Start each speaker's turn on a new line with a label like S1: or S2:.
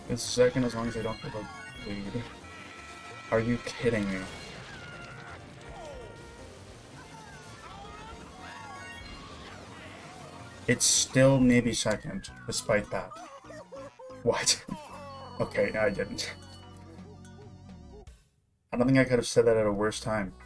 S1: It's second as long as I don't get a lead. Are you kidding me? It's still maybe second, despite that. What? Okay, I didn't. I don't think I could have said that at a worse time.